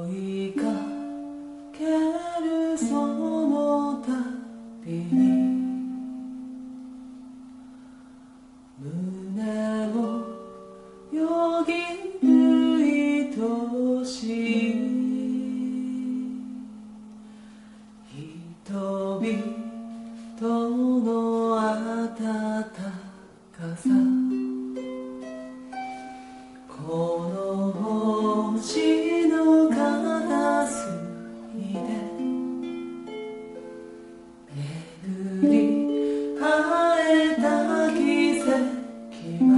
いかけるその度に胸もよぎる愛しい人々の温かさこの星の片隅で巡り会えた奇跡は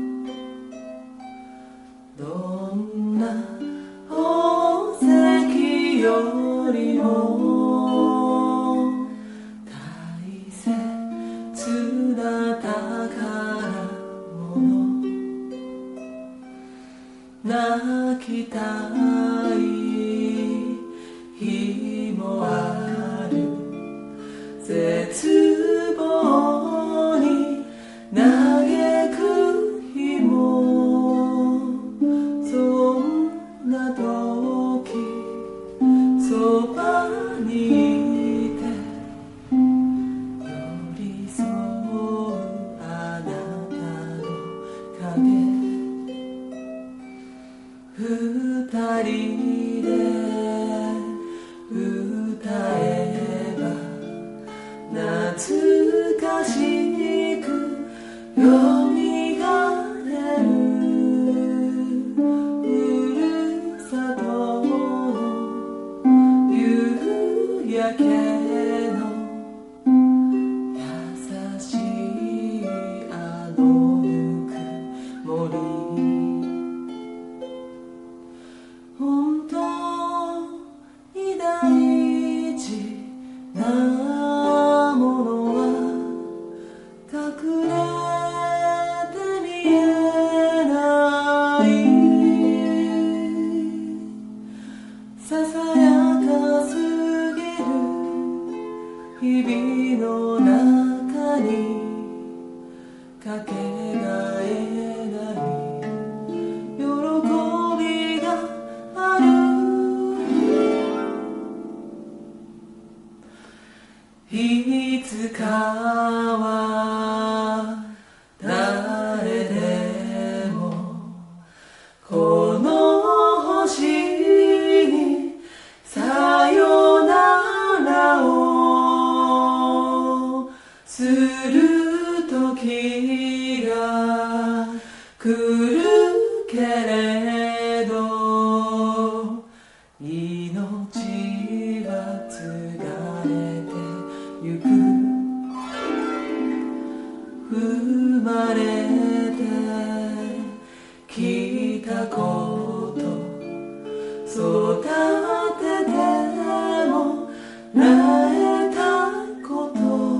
どんな宝石よりも大切な宝物泣きたい日もある絶望に嘆く日もそんな時そばにいて寄り添うあなたの影二人で歌えば懐かしくよみがえるふるさとの夕焼けの優しいあのぬくもり本当に大事なものは隠れて見えないささやかすぎる日々の中にかけがえない喜びがあるいつかは誰でもこの星にさよならをする時が来るけれど命は継がれてゆく生まれてきたこと育ててもらえたこと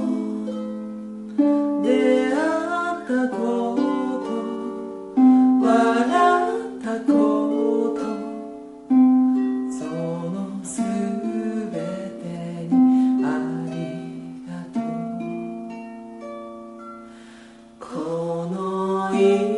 出会ったこと笑ったことそのすべてにありがとうこの